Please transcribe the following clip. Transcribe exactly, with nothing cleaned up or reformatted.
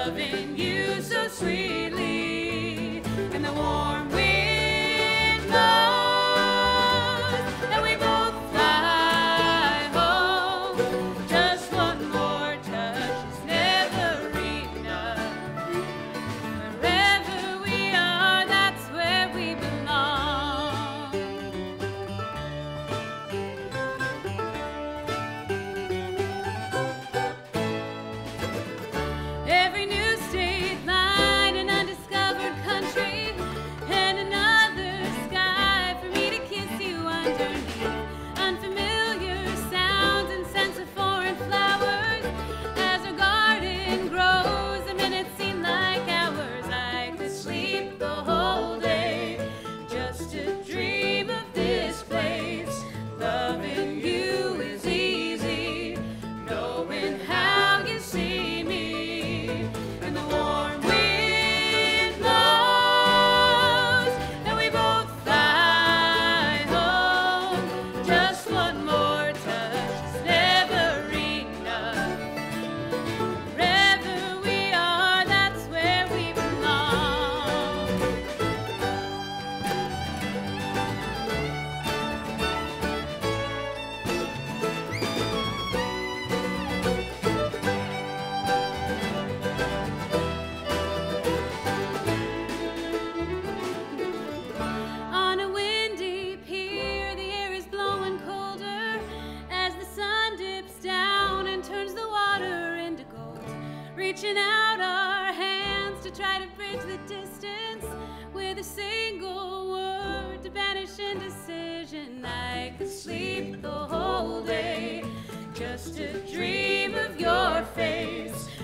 loving you so sweetly, and the warm wind blows, and we both fly home. Just one more touch is never enough. Wherever we are, that's where we belong. Every new state line, an undiscovered country, and another sky for me to kiss you underneath. Unfamiliar sounds and scents of foreign flowers. As our garden grows, the minutes seem like hours. I could sleep the whole day just to dream of this place. Loving you is easy, knowing how you see me, and the warm wind blows, and we both fly home. Just one more touch is never enough. Wherever we are, that's where we belong. On a windy pier, the air is blowing colder as the sun dips down and turns the water into gold. Reaching out our hands to try to bridge the distance with a single word to banish indecision. I could sleep the whole day just to dream of your face.